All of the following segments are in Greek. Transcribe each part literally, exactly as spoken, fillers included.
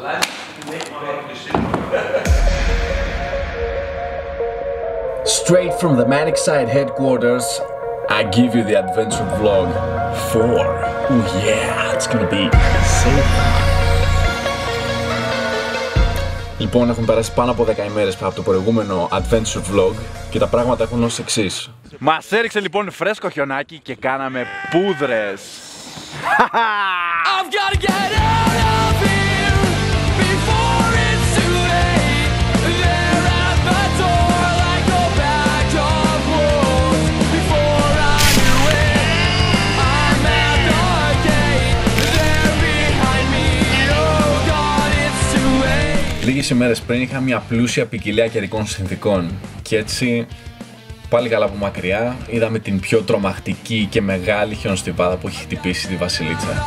Straight from the Manic Side headquarters, I give you the adventure vlog four. Oh yeah, it's gonna be so fun. Λοιπόν, έχουν περάσει πάνω από δέκα ημέρες από το προηγούμενο adventure vlog και τα πράγματα έχουν ως εξής. Μας έριξε λοιπόν φρέσκο χιονάκι και κάναμε πούδρες. I've gotta get out of here before it's too late. They're at the door like a bag of wolves. Before I knew it, I'm at the gate. They're behind me. Oh God, it's too late. Λίγες ημέρες πριν είχα μια πλούσια ποικιλία καιρικών συνθηκών και έτσι πάλι καλά από μακριά είδαμε την πιο τρομακτική και μεγάλη χιονοστιβάδα που έχει χτυπήσει τη Βασιλίτσα.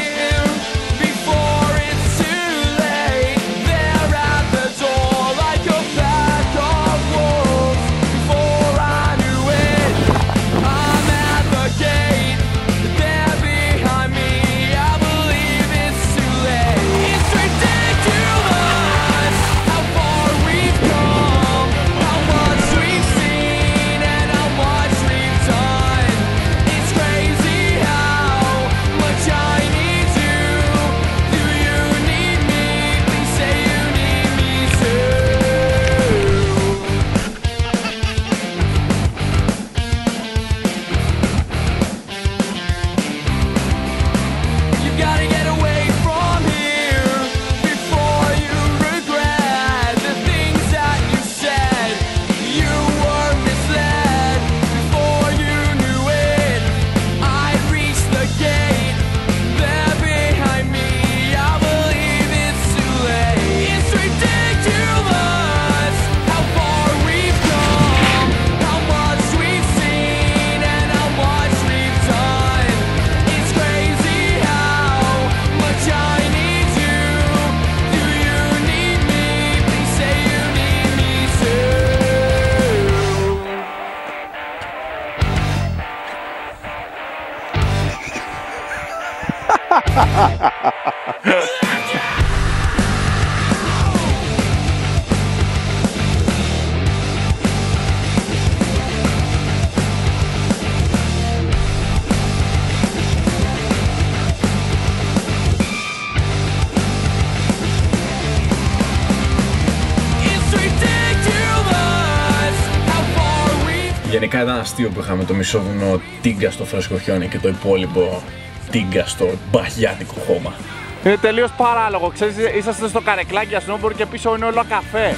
Γενικά ήταν αστείο που είχαμε το μισό βουνό τίγκα στο φρέσκο χιόνι και το υπόλοιπο τίγκα στο μπαγιάτικο χώμα. Είναι τελείως παράλογο, ξέρεις, είσαστε στο καρεκλάκι για snowboard και πίσω είναι όλο καφέ.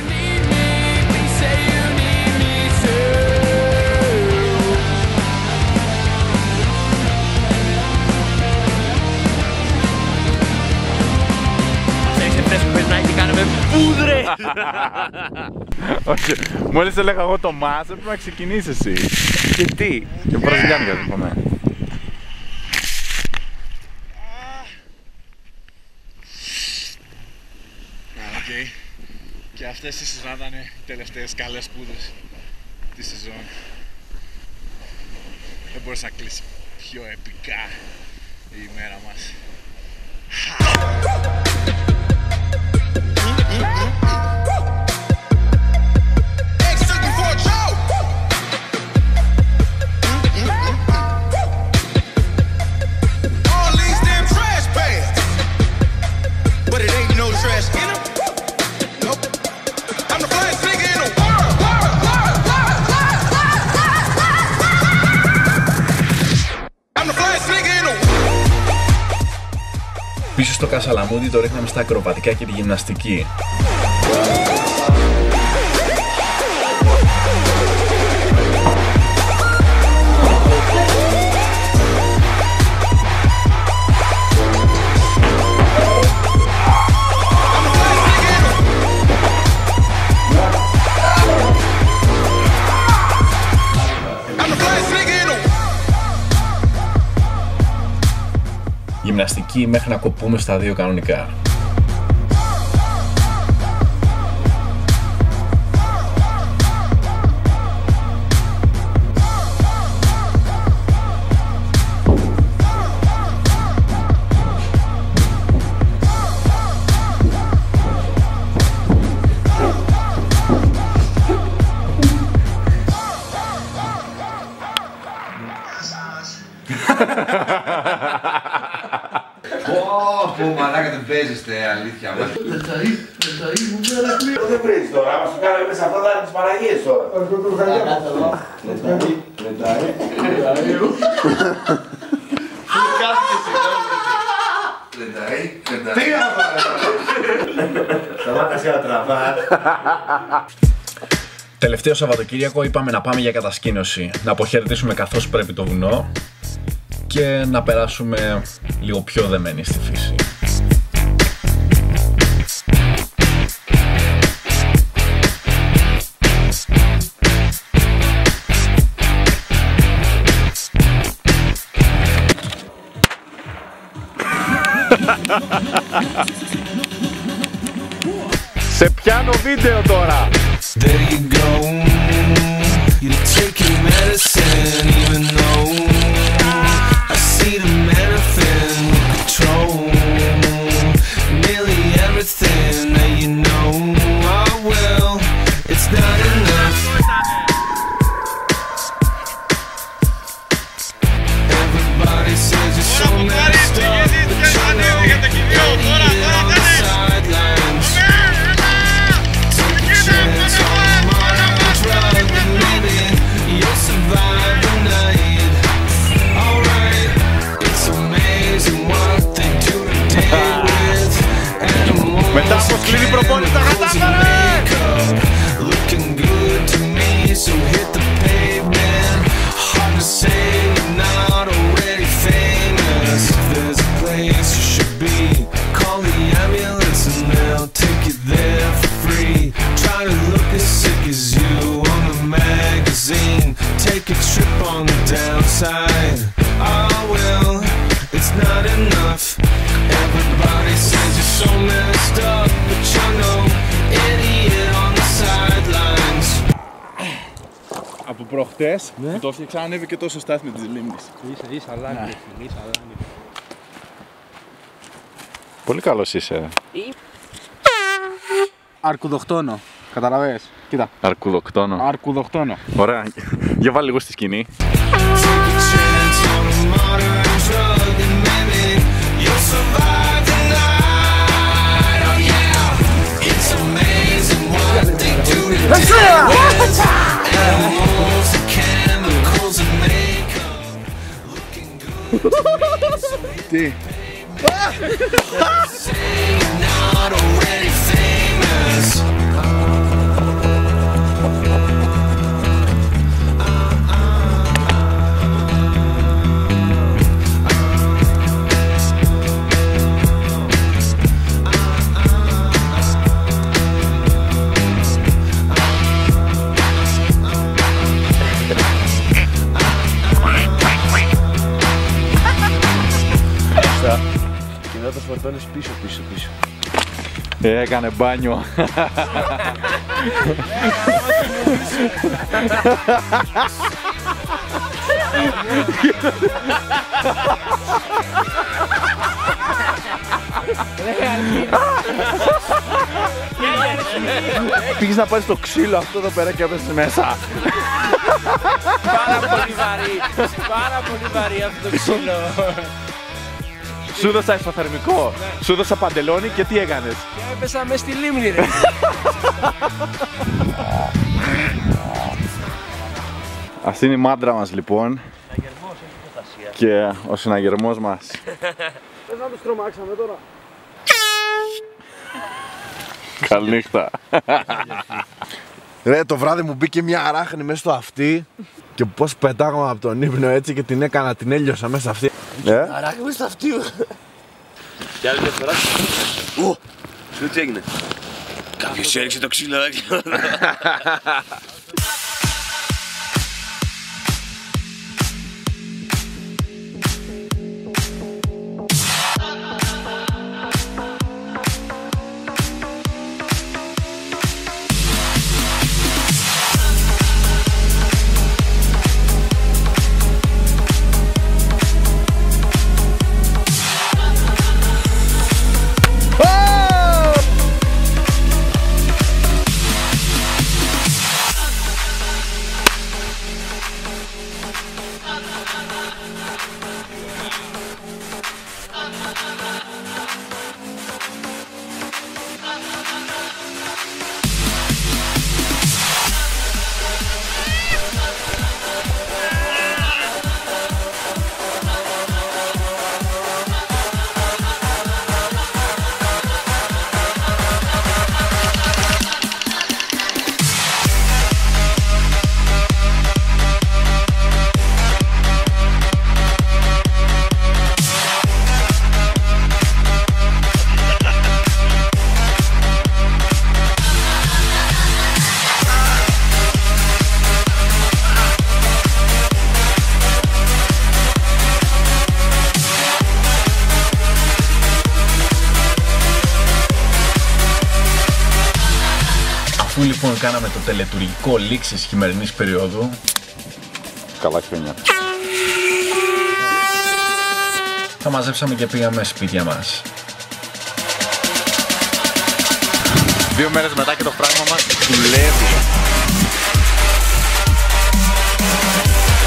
Και κάναμε πούδρες! Όχι, μόλις έλεγα εγώ το μας, έπρεπε να ξεκινήσεις εσύ. Και τι? Και βραζιλιάνικα δεν πάμε. Οκ. Και αυτές ίσως να ήταν οι τελευταίες καλές πούδρες τη σεζόν. Δεν μπορείς να κλείσει πιο επικά η ημέρα μας. Πίσω στο Κασαλαμούδι το ρίχναμε στα ακροβατικά και τη γυμναστική. Γυμναστική μέχρι να κοπούμε στα δύο κανονικά. Πω, μαλάκα δεν παίζεστε, αλήθεια. Πεταεί, πεταεί, μου μερακλεί. Δεν βρεις τώρα, άμα σου κάνουμε μέσα αυτά θα είναι τις Παναγίες τώρα. Πεταεί, πεταεί, πεταεί. Πεταεί, πεταεί. Τι να πάρε. Σταμάτα σε ατραβά. Τελευταίο Σαββατοκύριακο είπαμε να πάμε για κατασκήνωση, να αποχαιρετήσουμε καθώς πρέπει το βουνό και να περάσουμε λίγο πιο δεμένοι στη φύση. Σε πιάνω βίντεο τώρα! There you go. You're taking medicine, even though I see the manifest control. Nearly everything that you know. Oh well, it's not enough. Everybody says you're so messed up, but you know, idiot on the sidelines. Chance on my drug, and maybe you'll survive the night. Alright, it's amazing what they do today with animals. Μετά από σκληρή προπόνηση τα κατάφερε! Looking good to me, so hit the pavement. Hard to say you're not already famous. If there's a place you should be, call the ambulance and they'll take you there for free. Try to look as sick as you on the magazine. Take a trip on the downside. Oh well, it's not enough. Everybody says you're so messed up, but you're no idiot on the sidelines. Από προχτές που το έφτιαξα ανέβηκε τόσο στάθμη της λίμνης. Είσαι, είσαι αλάνι, είσαι αλάνι. Πολύ καλός είσαι. Αρκουδοκτόνο. Καταλαβες. Κοίτα. Αρκουδοκτόνο. Αρκουδοκτόνο. Ωραία. Για βάλει λίγο στη σκηνή. Take a chance on a modern drug and maybe you'll survive the night. Oh yeah, it's amazing what they do today with animals and chemicals and makeup. Looking good. Τι. Say you're not already famous. Και μετά το φορτώνεις πίσω, πίσω, πίσω. Έκανε μπάνιο. Πήγες να πάρεις το ξύλο αυτό εδώ πέρα και έπεσες μέσα. Πάρα πολύ βαρύ, πάρα πολύ βαρύ αυτό το ξύλο. Σου δώσα ισοθερμικό, σου δώσα παντελόνι και τι έκανες? Και έπεσα μες στη λίμνη ρε. Αυτή είναι η μάντρα μας λοιπόν. Και ο συναγερμός μας. Πες να τους τρομάξαμε τώρα. Καληνύχτα. Ρε, το βράδυ μου μπήκε μια αράχνη μέσα στο αυτί και πως πετάγαμε από τον ύπνο έτσι και την έκανα, την έλειωσα μέσα αυτή. Ε? Αράχνη μέσα στο αυτί. Και άλλη μια φορά. Ω! Σου τι έγινε? Κάποιος έριξε το ξύλο. Αφού λοιπόν κάναμε το τελετουργικό λήξης χειμερινής περίοδου, καλά χιόνια. θα μαζέψαμε και πήγαμε σπίτια μας. Δύο μέρες μετά και το πράγμα μας δουλεύει.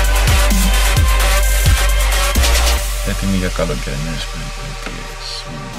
Έτοιμοι για καλοκαιρινές περιπέτειες.